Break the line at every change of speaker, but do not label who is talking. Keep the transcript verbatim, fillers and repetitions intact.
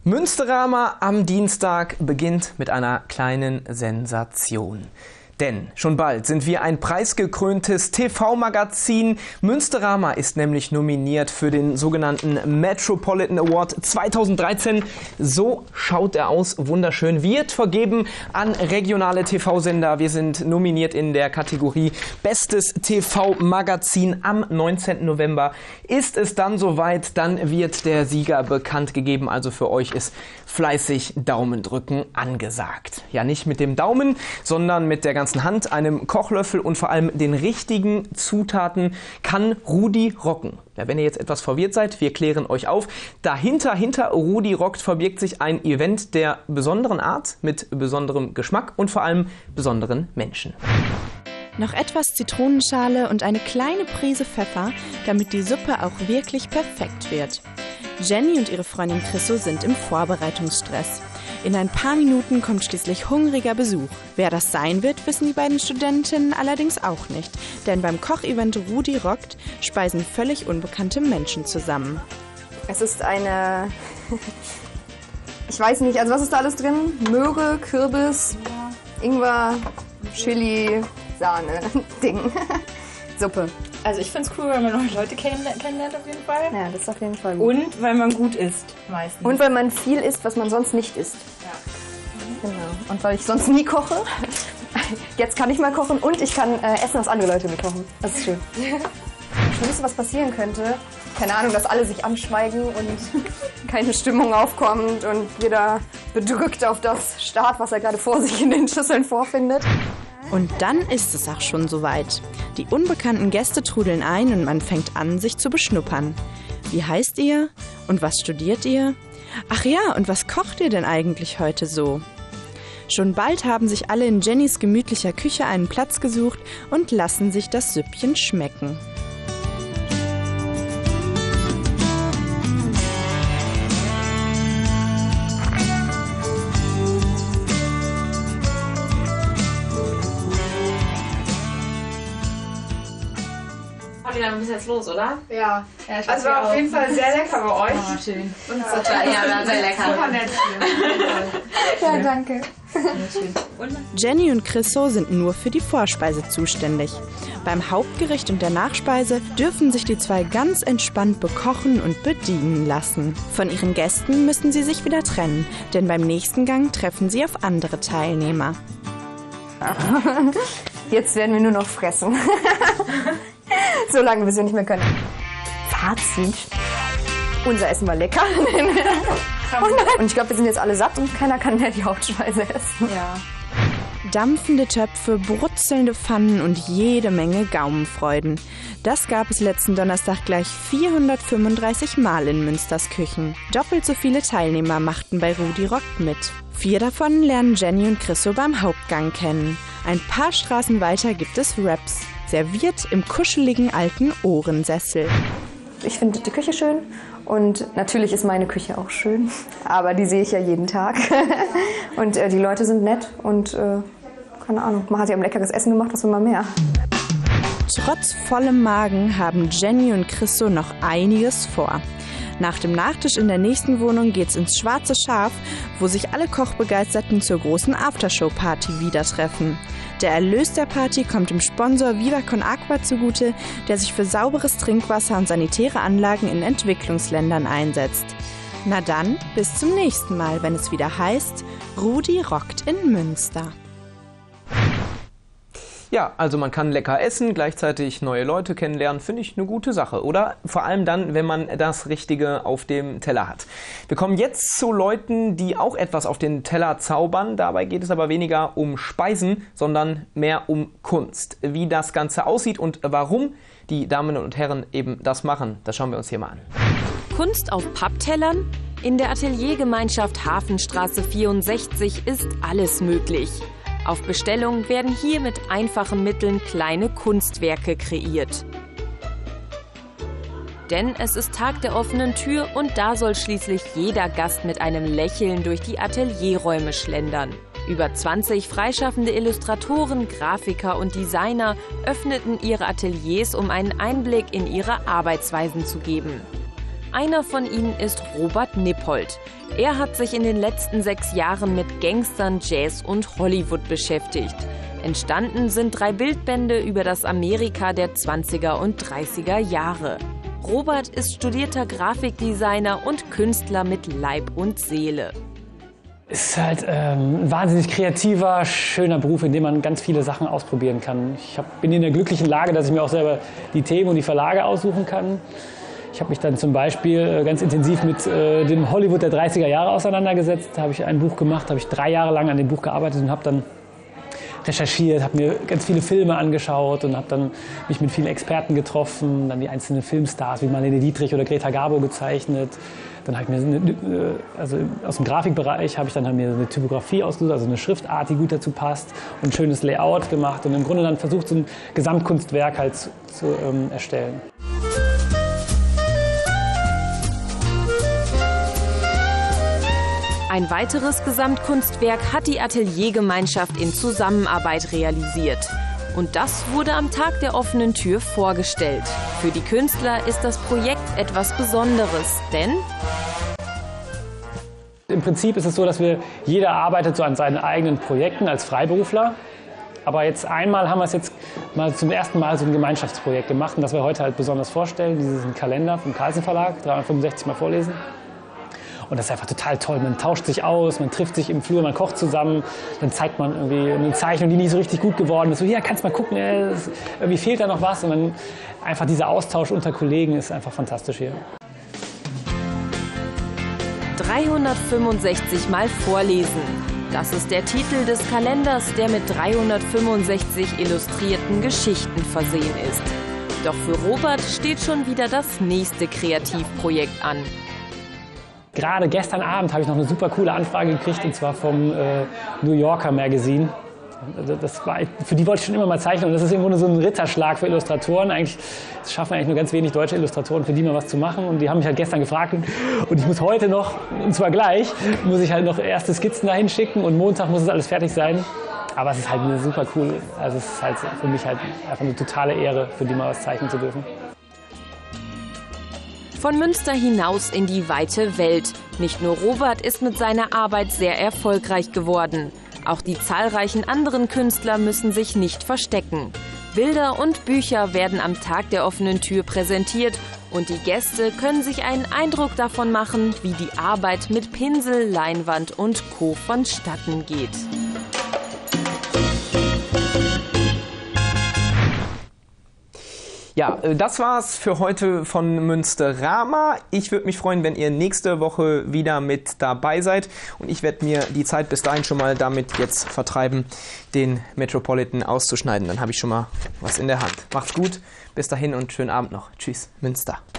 Münsterama am Dienstag beginnt mit einer kleinen Sensation. Denn schon bald sind wir ein preisgekröntes T V-Magazin. Münsterama ist nämlich nominiert für den sogenannten Metropolitan Award zweitausenddreizehn. So schaut er aus, wunderschön. Wird vergeben an regionale T V-Sender. Wir sind nominiert in der Kategorie Bestes T V-Magazin. Am neunzehnten November ist es dann soweit. Dann wird der Sieger bekannt gegeben. Also für euch ist fleißig Daumen drücken angesagt. Ja, nicht mit dem Daumen, sondern mit der ganzen Hand, einem Kochlöffel und vor allem den richtigen Zutaten kann Rudi rocken. Ja, wenn ihr jetzt etwas verwirrt seid, wir klären euch auf. Dahinter, hinter Rudi rockt, verbirgt sich ein Event der besonderen Art, mit besonderem Geschmack und vor allem besonderen Menschen.
Noch etwas Zitronenschale und eine kleine Prise Pfeffer, damit die Suppe auch wirklich perfekt wird. Jenny und ihre Freundin Chriso sind im Vorbereitungsstress. In ein paar Minuten kommt schließlich hungriger Besuch. Wer das sein wird, wissen die beiden Studentinnen allerdings auch nicht. Denn beim Kochevent Rudi rockt speisen völlig unbekannte Menschen zusammen.
Es ist eine, ich weiß nicht, also was ist da alles drin? Möhre, Kürbis, Ingwer, Chili, Sahne, Ding. Suppe.
Also ich finde es cool, weil man neue Leute kennenlernt, kennenlernt auf jeden Fall.
Ja, das ist auf jeden Fall gut.
Und weil man gut isst, meistens.
Und weil man viel isst, was man sonst nicht isst.
Ja.
Genau. Und weil ich sonst nie koche. Jetzt kann ich mal kochen und ich kann äh, essen, was andere Leute mir kochen. Das ist schön. Das Schlimmste, was passieren könnte, keine Ahnung, dass alle sich anschweigen und keine Stimmung aufkommt und jeder bedrückt auf das starrt, was er gerade vor sich in den Schüsseln vorfindet.
Und dann ist es auch schon soweit. Die unbekannten Gäste trudeln ein und man fängt an, sich zu beschnuppern. Wie heißt ihr? Und was studiert ihr? Ach ja, und was kocht ihr denn eigentlich heute so? Schon bald haben sich alle in Jennys gemütlicher Küche einen Platz gesucht und lassen sich das Süppchen schmecken.
Dann bist jetzt los, oder?
Ja. ja
also war auf jeden Fall sehr lecker bei euch.
Oh, schön.
Und total, ja, ja, sehr lecker.
Super nett.
Ja, danke.
Jenny und Chriso sind nur für die Vorspeise zuständig. Beim Hauptgericht und der Nachspeise dürfen sich die zwei ganz entspannt bekochen und bedienen lassen. Von ihren Gästen müssen sie sich wieder trennen, denn beim nächsten Gang treffen sie auf andere Teilnehmer.
Jetzt werden wir nur noch fressen. So lange, bis wir nicht mehr können. Fazit. Unser Essen war lecker. Und ich glaube, wir sind jetzt alle satt und keiner kann mehr die Hauptspeise essen.
Ja.
Dampfende Töpfe, brutzelnde Pfannen und jede Menge Gaumenfreuden. Das gab es letzten Donnerstag gleich vierhundertfünfunddreißig Mal in Münsters Küchen. Doppelt so viele Teilnehmer machten bei Rudi rockt mit. Vier davon lernen Jenny und Chriso beim Hauptgang kennen. Ein paar Straßen weiter gibt es Wraps, serviert im kuscheligen alten Ohrensessel.
Ich finde die Küche schön und natürlich ist meine Küche auch schön, aber die sehe ich ja jeden Tag. Und äh, die Leute sind nett und äh, keine Ahnung, man hat ja ein leckeres Essen gemacht, was will man mehr.
Trotz vollem Magen haben Jenny und Chriso noch einiges vor. Nach dem Nachtisch in der nächsten Wohnung geht's ins Schwarze Schaf, wo sich alle Kochbegeisterten zur großen Aftershow-Party wieder treffen. Der Erlös der Party kommt dem Sponsor Viva Con Agua zugute, der sich für sauberes Trinkwasser und sanitäre Anlagen in Entwicklungsländern einsetzt. Na dann, bis zum nächsten Mal, wenn es wieder heißt, Rudi rockt in Münster.
Ja, also man kann lecker essen, gleichzeitig neue Leute kennenlernen, finde ich eine gute Sache, oder? Vor allem dann, wenn man das Richtige auf dem Teller hat. Wir kommen jetzt zu Leuten, die auch etwas auf den Teller zaubern. Dabei geht es aber weniger um Speisen, sondern mehr um Kunst. Wie das Ganze aussieht und warum die Damen und Herren eben das machen, das schauen wir uns hier mal an.
Kunst auf Papptellern? In der Ateliergemeinschaft Hafenstraße vierundsechzig ist alles möglich. Auf Bestellung werden hier mit einfachen Mitteln kleine Kunstwerke kreiert. Denn es ist Tag der offenen Tür und da soll schließlich jeder Gast mit einem Lächeln durch die Atelierräume schlendern. Über zwanzig freischaffende Illustratoren, Grafiker und Designer öffneten ihre Ateliers, um einen Einblick in ihre Arbeitsweisen zu geben. Einer von ihnen ist Robert Nippold. Er hat sich in den letzten sechs Jahren mit Gangstern, Jazz und Hollywood beschäftigt. Entstanden sind drei Bildbände über das Amerika der zwanziger und dreißiger Jahre. Robert ist studierter Grafikdesigner und Künstler mit Leib und Seele.
Es ist halt ähm, ein wahnsinnig kreativer, schöner Beruf, in dem man ganz viele Sachen ausprobieren kann. Ich hab, bin in der glücklichen Lage, dass ich mir auch selber die Themen und die Verlage aussuchen kann. Ich habe mich dann zum Beispiel ganz intensiv mit äh, dem Hollywood der dreißiger Jahre auseinandergesetzt. Da habe ich ein Buch gemacht, habe ich drei Jahre lang an dem Buch gearbeitet und habe dann recherchiert, habe mir ganz viele Filme angeschaut und habe dann mich mit vielen Experten getroffen, dann die einzelnen Filmstars wie Marlene Dietrich oder Greta Garbo gezeichnet. Dann habe ich mir eine, also aus dem Grafikbereich habe ich dann mir eine Typografie ausgesucht, also eine Schriftart, die gut dazu passt und ein schönes Layout gemacht und im Grunde dann versucht, so ein Gesamtkunstwerk halt zu, zu ähm, erstellen.
Ein weiteres Gesamtkunstwerk hat die Ateliergemeinschaft in Zusammenarbeit realisiert. Und das wurde am Tag der offenen Tür vorgestellt. Für die Künstler ist das Projekt etwas Besonderes, denn
im Prinzip ist es so, dass wir, jeder arbeitet so an seinen eigenen Projekten als Freiberufler. Aber jetzt einmal haben wir es jetzt mal zum ersten Mal so ein Gemeinschaftsprojekt gemacht und das wir heute halt besonders vorstellen. Dieses ist ein Kalender vom Carlsen Verlag, dreihundertfünfundsechzig Mal vorlesen. Und das ist einfach total toll. Man tauscht sich aus, man trifft sich im Flur, man kocht zusammen. Dann zeigt man irgendwie eine Zeichnung, die nicht so richtig gut geworden ist. So, hier, kannst mal gucken, äh, irgendwie fehlt da noch was. Und dann einfach dieser Austausch unter Kollegen ist einfach fantastisch hier.
dreihundertfünfundsechzig Mal vorlesen. Das ist der Titel des Kalenders, der mit dreihundertfünfundsechzig illustrierten Geschichten versehen ist. Doch für Robert steht schon wieder das nächste Kreativprojekt an.
Gerade gestern Abend habe ich noch eine super coole Anfrage gekriegt, und zwar vom äh, New Yorker Magazine. Das war, für die wollte ich schon immer mal zeichnen und das ist im Grunde so ein Ritterschlag für Illustratoren. Eigentlich das schaffen eigentlich nur ganz wenig deutsche Illustratoren, für die mal was zu machen. Und die haben mich halt gestern gefragt und, und ich muss heute noch, und zwar gleich, muss ich halt noch erste Skizzen dahin schicken und Montag muss es alles fertig sein. Aber es ist halt eine super cool, also es ist halt für mich halt einfach eine totale Ehre, für die mal was zeichnen zu dürfen.
Von Münster hinaus in die weite Welt. Nicht nur Robert ist mit seiner Arbeit sehr erfolgreich geworden. Auch die zahlreichen anderen Künstler müssen sich nicht verstecken. Bilder und Bücher werden am Tag der offenen Tür präsentiert und die Gäste können sich einen Eindruck davon machen, wie die Arbeit mit Pinsel, Leinwand und Co. vonstatten geht.
Ja, das war's für heute von Münsterama. Ich würde mich freuen, wenn ihr nächste Woche wieder mit dabei seid. Und ich werde mir die Zeit bis dahin schon mal damit jetzt vertreiben, den Metropolitan auszuschneiden. Dann habe ich schon mal was in der Hand. Macht's gut, bis dahin und schönen Abend noch. Tschüss, Münster.